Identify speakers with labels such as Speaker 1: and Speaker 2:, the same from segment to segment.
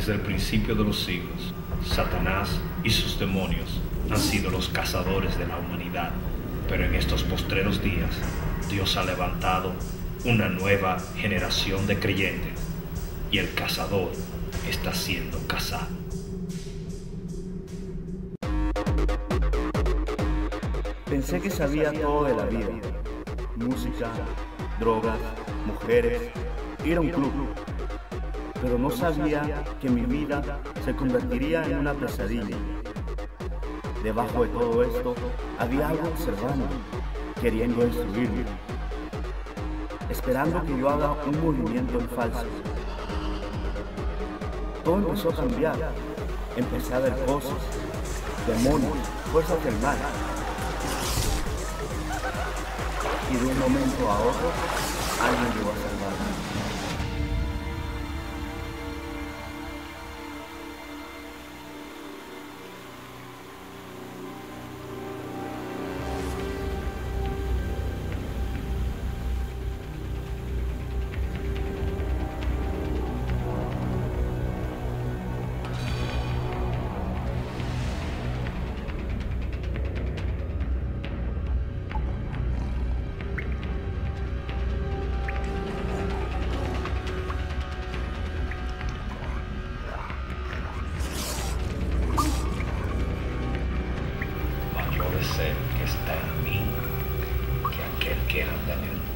Speaker 1: Desde el principio de los siglos, Satanás y sus demonios han sido los cazadores de la humanidad, pero en estos postreros días, Dios ha levantado una nueva generación de creyentes y el cazador está siendo cazado.
Speaker 2: Pensé que sabía todo de la vida: música, drogas, mujeres, ir a un club. Pero no sabía que mi vida se convertiría en una pesadilla. Debajo de todo esto había algo observando, queriendo destruirme, esperando que yo haga un movimiento en falso. Todo empezó a cambiar. Empecé a ver cosas, demonios, fuerzas del mal. Y de un momento a otro, alguien llegó a salvarme.
Speaker 1: Que está en mí que aquel que anda en él.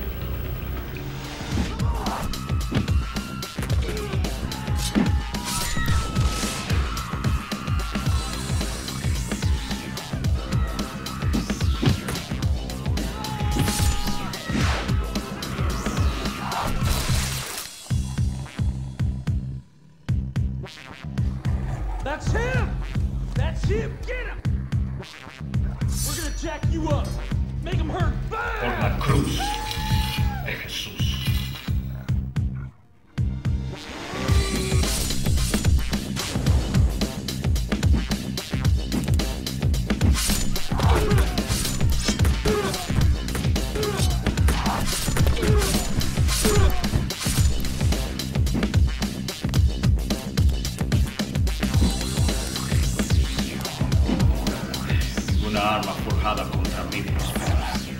Speaker 3: That's him! That's him! Get him! We're gonna jack you up! Make him hurt! Bam!
Speaker 1: Por la cruz de Jesús. Una arma forjada contra mí prosperará.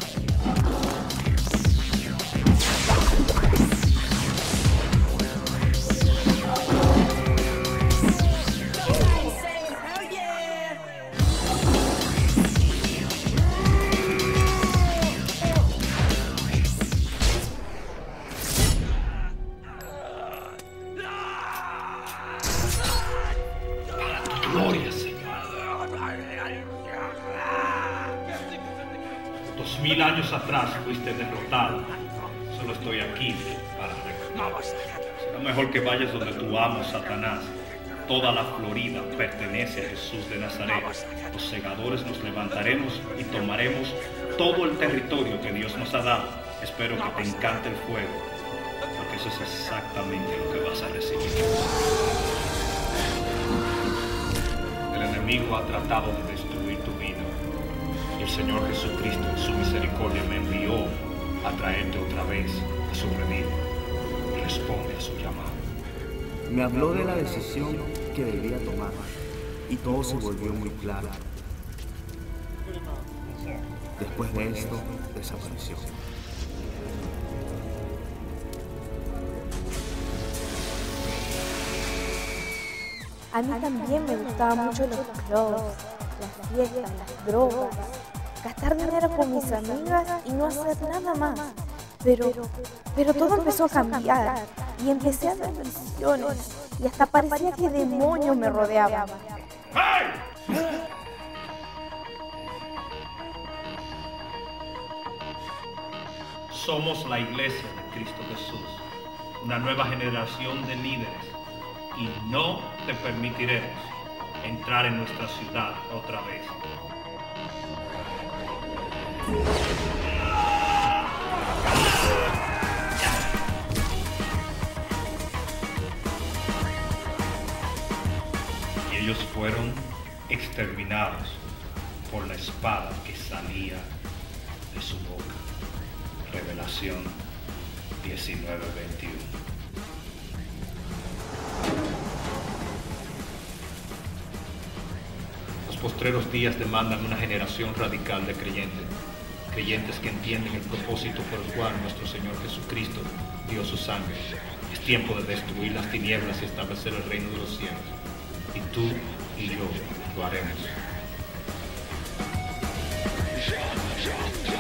Speaker 1: Para tu gloria, Señor. 2000 años atrás fuiste derrotado. Solo estoy aquí para recordar. Será mejor que vayas donde tu amo, Satanás. Toda la Florida pertenece a Jesús de Nazaret. Los segadores nos levantaremos y tomaremos todo el territorio que Dios nos ha dado. Espero que te encante el fuego, porque eso es exactamente lo que vas a recibir. El enemigo ha tratado de destruir tu vida. Y el Señor Jesucristo en su misericordia me envió a traerte otra vez a su redil. Y responde a su llamado.
Speaker 2: Me habló de la decisión que debía tomar y todo se volvió muy claro. Después de esto, desapareció.
Speaker 4: A mí también me gustaban mucho los clubs, las fiestas, las drogas, gastar dinero con mis amigas y no hacer nada más. Pero todo empezó a cambiar y empecé a ver visiones y hasta parecía que demonios me rodeaban.
Speaker 1: Somos la iglesia de Cristo Jesús, una nueva generación de líderes, y no te permitiremos entrar en nuestra ciudad otra vez. Y ellos fueron exterminados por la espada que salía de su boca. Revelación 19:21. postreros días demandan una generación radical de creyentes, creyentes que entienden el propósito por el cual nuestro Señor Jesucristo dio su sangre. Es tiempo de destruir las tinieblas y establecer el reino de los cielos. Y tú y yo lo haremos.